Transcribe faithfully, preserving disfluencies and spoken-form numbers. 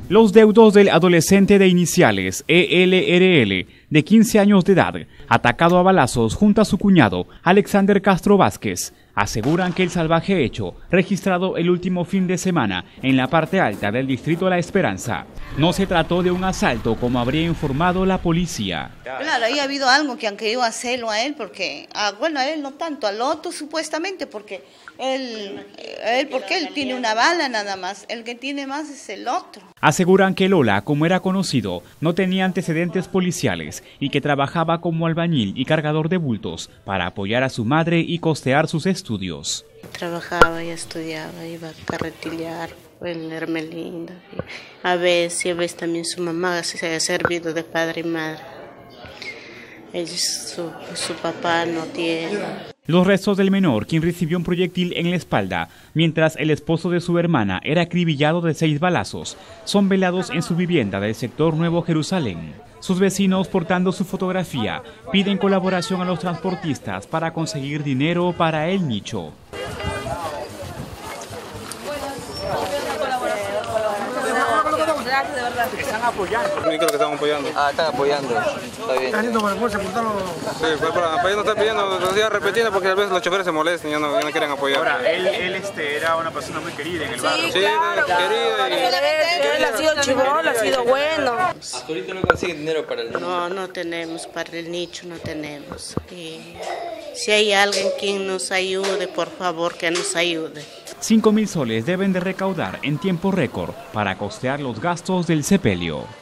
Los deudos del adolescente de iniciales E L R L, de quince años de edad, atacado a balazos junto a su cuñado, Alexander Castro Vázquez, aseguran que el salvaje hecho, registrado el último fin de semana en la parte alta del distrito La Esperanza, no se trató de un asalto como habría informado la policía. Claro, ahí ha habido algo que han querido hacerlo a él, porque, ah, bueno, a él no tanto, al otro supuestamente, porque él, él, porque él tiene una bala nada más, el que tiene más es el otro. Aseguran que Lola, como era conocido, no tenía antecedentes policiales y que trabajaba como albañil y cargador de bultos para apoyar a su madre y costear sus estudios. Trabajaba y estudiaba, iba a carretillear en Hermelinda. A veces, a veces también su mamá se ha servido de padre y madre. Ellos, su, su papá no tiene. Los restos del menor, quien recibió un proyectil en la espalda, mientras el esposo de su hermana era acribillado de seis balazos, son velados en su vivienda del sector Nuevo Jerusalén. Sus vecinos, portando su fotografía, piden colaboración a los transportistas para conseguir dinero para el nicho. De verdad. Están apoyando. Yo creo que están apoyando. Ah, están apoyando. Está bien. Están haciendo para el sepultarlo. Sí, para, para, para ellos no están pidiendo, lo sigan repitiendo porque a veces los choferes se molestan y ya no, ya no quieren apoyar. Ahora, él, él este, era una persona muy querida en el barrio. Sí, claro, querida. Y... Él, él ha sido chibol, ha sido bueno. ¿Hasta ahorita no consiguen dinero para el nicho? No, no tenemos, para el nicho no tenemos. Y si hay alguien quien nos ayude, por favor, que nos ayude. Cinco mil soles deben de recaudar en tiempo récord para costear los gastos del sepelio.